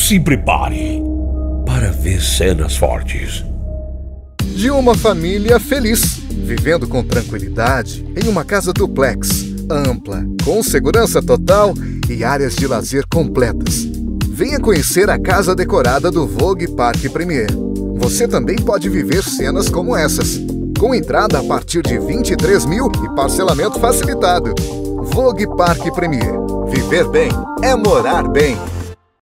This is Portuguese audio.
Se prepare para ver cenas fortes. De uma família feliz, vivendo com tranquilidade em uma casa duplex, ampla, com segurança total e áreas de lazer completas. Venha conhecer a casa decorada do Vogue Parque Premier. Você também pode viver cenas como essas, com entrada a partir de 23 mil e parcelamento facilitado. Vogue Parque Premier. Viver bem é morar bem.